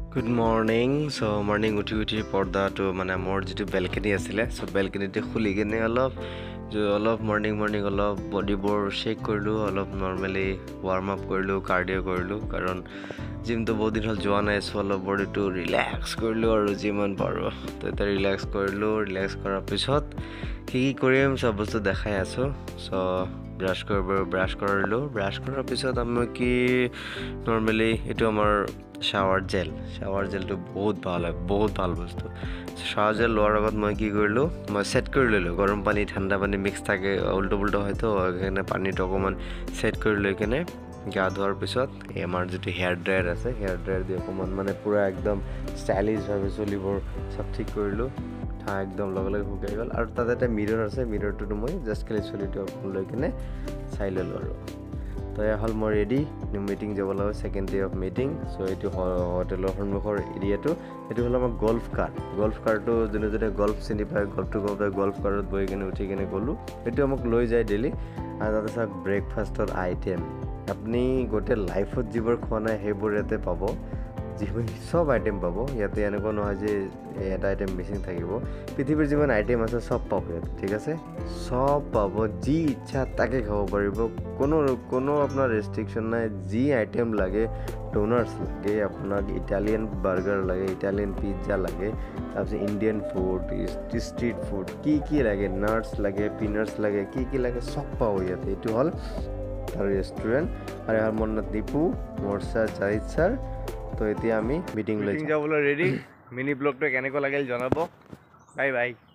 Good morning. So morning উঠি পৰ্দা তো মানে মোৰ যিটো বেলকনি আছিলে সো বেলকনিতে খুলি কিনে অলপ মৰ্নিং অলপ বডিবোৰ শেক কৰিলোঁ অলপ নৰ্মেলি ৱাৰ্ম আপ কৰিলোঁ কাৰ্ডিঅ' কৰিলোঁ কাৰণ জিমটো বহুত দিন হ'ল যোৱা নাই সো অলপ বডিটো ৰিলেক্স কৰিলোঁ আৰু যিমান পাৰোঁ তো এটা ৰিলেক্স ৰিলেক্স কৰাৰ পিছত কি কৰিম চব বস্তু দেখাই আছোঁ সো ব্ৰাছ কৰিলোঁ ব্ৰাছ কৰাৰ পিছত আমি কি নৰ্মেলি এইটো আমাৰ শাৱাৰ জেলটো বহুত ভাল হয় বহুত ভাল বস্তু শাৱাৰ জেল লোৱাৰ আগত মই কি কৰিলোঁ মই সেট কৰি ললোঁ গৰম পানী ঠাণ্ডা পানী মিক্স থাকে উল্টো পুল্টো হয়তো সেইকাৰণে পানীটো অকণমান সেট কৰি লৈ কিনে গা ধোৱাৰ পিছত এই আমাৰ যিটো হেয়াৰ ড্ৰায়াৰ আছে হেয়াৰ ড্ৰায়াৰ দি অকণমান মানে পূৰা একদম ষ্টাইলিছভাৱে চুলিবোৰ চব ঠিক কৰিলোঁ একদম লগে শুকাই গ'ল আৰু তাতে এটা মিৰৰ আছে মিৰৰটোতো মই জাষ্ট খালি চুলিটো লৈ কিনে চাই ল'লোঁ আৰু তো এয়া হ'ল মই ৰেডি মিটিং যাব লাগে second day of meeting so' এইটো হোটেলৰ সন্মুখৰ এৰিয়াটো এইটো হ'ল আমাৰ গল্ফ কাৰটো যোনে গল্ফ চিনি পায় গল্ফ কাৰত বহি কিনে উঠি কিনে গ'লোঁ এইটো আমাক লৈ যায় ডেইলি আৰু তাতে চাওক ব্ৰেকফাষ্টৰ আইটেম আপুনি গোটেই লাইফত যিবোৰ খোৱা নাই সেইবোৰ ইয়াতে পাব যিবোৰ চব আইটেম পাব ইয়াতে এনেকুৱা নহয় যে এটা আইটেম মিচিং থাকিব পৃথিৱীৰ যিমান আইটেম আছে চব পাব ইয়াতে ঠিক আছে চব পাব যি ইচ্ছা তাকে খাব পাৰিব কোনো আপোনাৰ ৰেষ্ট্ৰিকশ্যন নাই যি আইটেম লাগে ডোনাৰ্ছ লাগে আপোনাক ইটালিয়ান বাৰ্গাৰ লাগে ইটালিয়ান পিজ্জা লাগে তাৰপিছত ইণ্ডিয়ান ফুড ষ্ট্ৰীট ফুড কি লাগে নাটছ লাগে পিনাটছ লাগে কি লাগে চব পাব ইয়াতে এইটো হ'ল তাৰ ৰেষ্টুৰেণ্ট আৰু ইয়াৰ মোৰ নাম দীপু মোৰ ছাৰ জাহিদ ছাৰ তো এতিয়া আমি মিটিং যাবলৈ ৰেডি মিনি ব্লগটো কেনেকুৱা লাগিল জনাব বাই